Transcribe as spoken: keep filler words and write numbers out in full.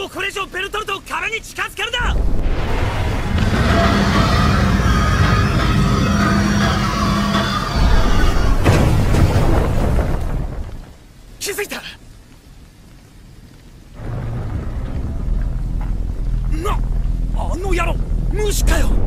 もうこれ以上ベルトルトを壁に近づけるな。気づいた。な、あの野郎、無視かよ。